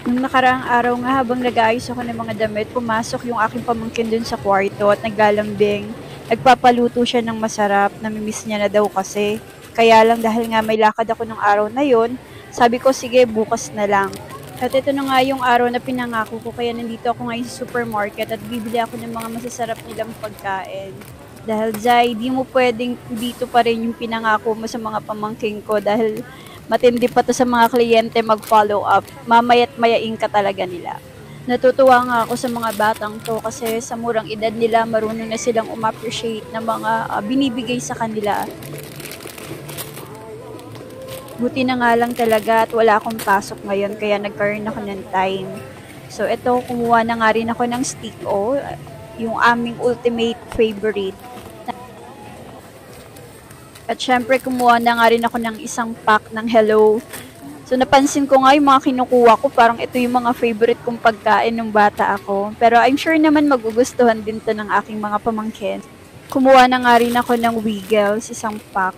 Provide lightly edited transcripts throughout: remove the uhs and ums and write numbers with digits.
Nung nakaraang araw nga habang nag-aayos ako ng mga damit, pumasok yung aking pamangkin dun sa kwarto at naglalambing. Nagpapaluto siya ng masarap, namimiss niya na daw kasi. Kaya lang dahil nga may lakad ako nung araw na yon, sabi ko sige bukas na lang. At ito na nga yung araw na pinangako ko kaya nandito ako ngayon sa supermarket at bibili ako ng mga masasarap nilang pagkain. Dahil Zay, di mo pwedeng dito pa rin yung pinangako mo sa mga pamangking ko dahil matindi pa to sa mga kliyente mag-follow up. Mamaya't mayain ka talaga nila. Natutuwa nga ako sa mga batang to kasi sa murang edad nila marunong na silang umappreciate ng mga binibigay sa kanila. Buti na nga lang talaga at wala akong pasok ngayon kaya nagkaroon ako ng time. So ito, kumuha na nga rin ako ng stick o yung aming ultimate favorite. At syempre kumuha na nga rin ako ng isang pack ng Hello. So napansin ko nga yung mga kinukuha ko, parang ito yung mga favorite kong pagkain nung bata ako. Pero I'm sure naman magugustuhan din to ng aking mga pamangkin. Kumuha na nga rin ako ng Wiggles, isang pack.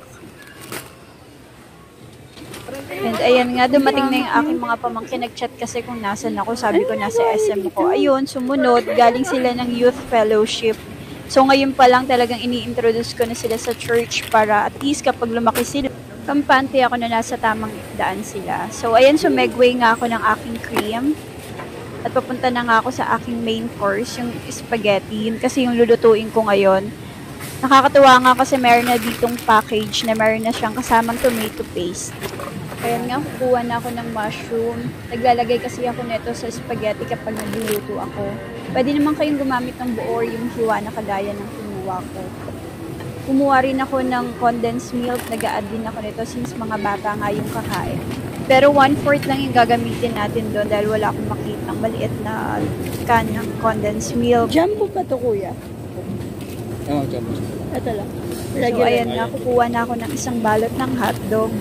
And ayan nga, dumating na yung aking mga pamangkin. Nag-chat kasi kung nasan ako. Sabi ko nasa SM ko. Ayun, sumunod. Galing sila ng youth fellowship. So ngayon pa lang talagang ini-introduce ko na sila sa church para at least kapag lumaki sila, kampante ako na nasa tamang daan sila. So ayan, sumegway nga ako ng aking cream. At papunta na nga ako sa aking main course, yung spaghetti. Yun kasi yung lulutuin ko ngayon. Nakakatuwa nga kasi meron na ditong package na meron na siyang kasamang tomato paste. Ayan nga, kukuha na ako ng mushroom. Naglalagay kasi ako nito sa spaghetti kapag nagluluto ako. Pwede naman kayong gumamit ng buo or yung hiwa na kagaya ng kinuha ko. Kumuha rin ako ng condensed milk. Nag-a-add din ako nito since mga bata nga yung kakain. Pero 1/4 lang yung gagamitin natin doon dahil wala akong makitang maliit na can ng condensed milk. Jumbo pa to, kuya? Oo, jumbo. Ito lang. So ayan nga, kukuha na ako ng isang balot ng hotdog.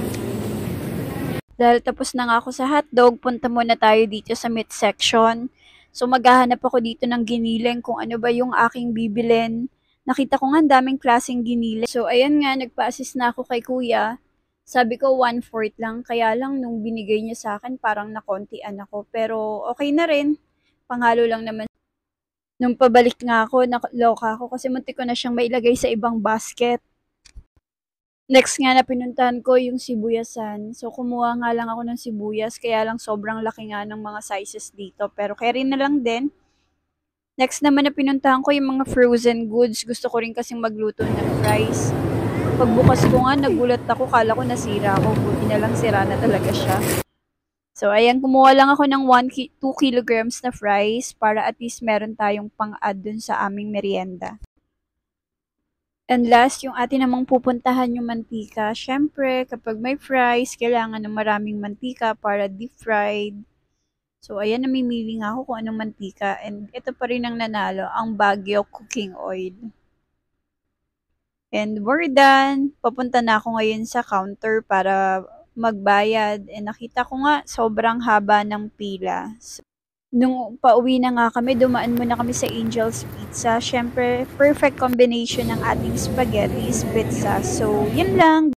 Dahil tapos na nga ako sa hotdog, punta muna tayo dito sa meat section. So maghahanap ako dito ng giniling kung ano ba yung aking bibilin. Nakita ko nga ang daming klaseng giniling. So ayan nga, nagpa-assist na ako kay kuya. Sabi ko 1/4 lang, kaya lang nung binigay niya sa akin parang nakontian ako. Pero okay na rin, panghalo lang naman. Nung pabalik nga ako, nakaloka ako kasi muntik ko na siyang mailagay sa ibang basket. Next nga na pinuntahan ko yung sibuyasan. So, kumuha nga lang ako ng sibuyas. Kaya lang sobrang laki nga ng mga sizes dito. Pero carry na lang din. Next naman na pinuntahan ko yung mga frozen goods. Gusto ko rin kasing magluto ng fries. Pagbukas ko nga, nagulat ako. Kala ko nasira ako. Buti na lang sira na talaga siya. So, ayan, kumuha lang ako ng 2 kilograms na fries para at least meron tayong pang-add dun sa aming merienda. And last, yung atin namang pupuntahan yung mantika. Siyempre, kapag may fries, kailangan ng maraming mantika para deep fried. So, ayan, namimili nga ako kung anong mantika. And ito pa rin ang nanalo, ang Baguio cooking oil. And we're done. Papunta na ako ngayon sa counter para magbayad. And nakita ko nga, sobrang haba ng pila. So, nung pauwi na nga kami, dumaan muna kami sa Angel's Pizza. Siyempre, perfect combination ng ating spaghetti is pizza. So, yun lang.